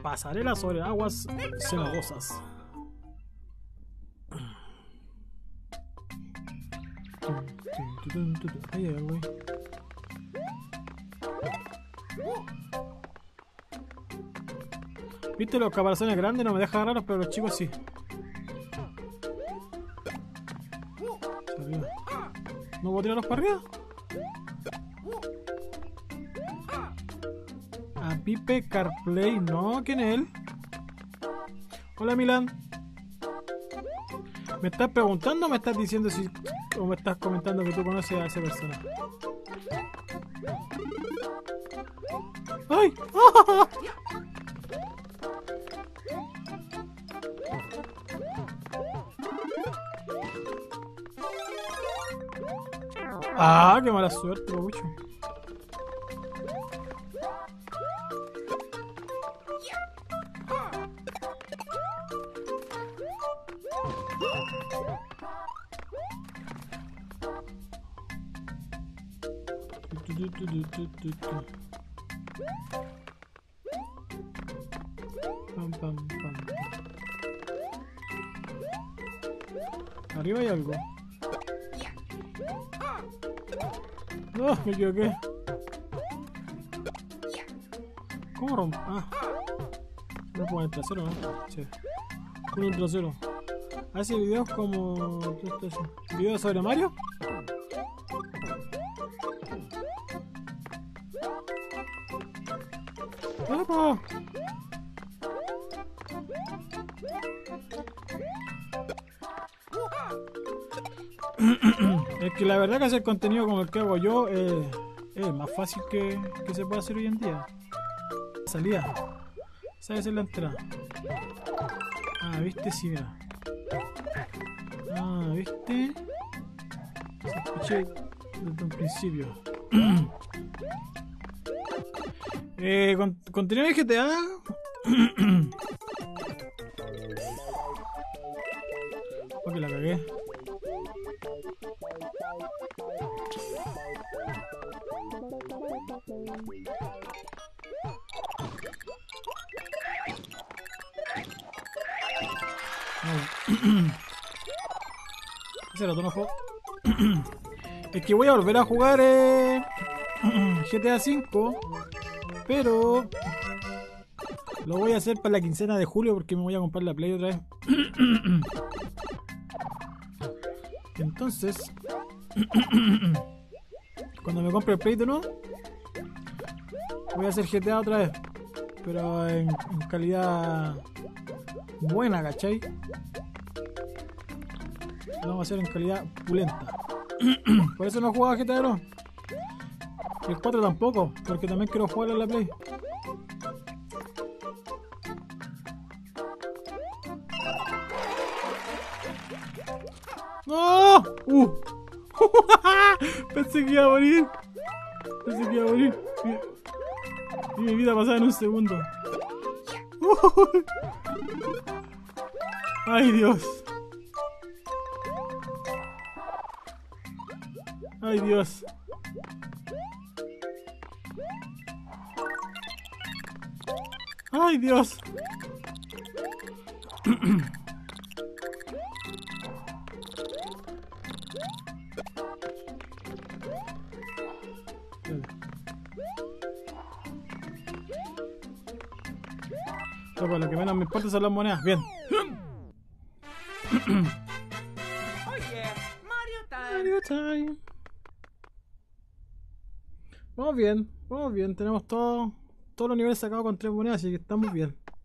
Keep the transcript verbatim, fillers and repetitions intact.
pasarela sobre aguas cenagosas. Ahí hay algo ahí. ¿Viste? Los caparazones grandes no me dejan agarrarlos, pero los chicos sí. Arriba. ¿No puedo tirarlos para arriba? A Pipe CarPlay, no, ¿quién es él? Hola Milan. ¿Me estás preguntando o me estás diciendo si... o me estás comentando que tú conoces a esa persona? ¡Ay! ¡Ah! ¡Ah! ¡Qué mala suerte, babucho! Pam, pam, pam. Arriba hay algo. No, me equivoqué. ¿Cómo rompo? Ah. No puedo entrar trasero, ¿no? Sí. Con un trasero. ¿Hace videos como... ¿qué está haciendo? ¿Videos sobre Mario? ¡Epa! Es que la verdad que hacer contenido como el que hago yo eh, es más fácil que, que se puede hacer hoy en día. Salida. ¿Sabes hacer la entrada? Ah, viste, sí, mira. Ah, viste. Sospeché desde un principio. eh, con, contenido de G T A. Oh, que la cagué. Ese rato no juego. Es que voy a volver a jugar eh, G T A cinco, pero lo voy a hacer para la quincena de julio porque me voy a comprar la Play otra vez. Entonces, cuando me compre el Play de nuevo, voy a hacer G T A otra vez, pero en, en calidad buena, ¿cachai? Lo vamos a hacer en calidad pulenta. Por eso no jugaba G T A dos. Y el cuatro tampoco, porque también quiero jugar en la Play. ¡No! ¡Uh! Pensé que iba a morir. Pensé que iba a morir. Y mi vida pasaba en un segundo. ¡Ay, Dios! ¡Ay, Dios! ¡Ay, Dios! Pero lo que menos me importa son las monedas. Bien. Oye, Mario Time. Mario Time. Vamos bien, vamos bien. Tenemos todo, todos los niveles sacados con tres monedas, así que estamos bien.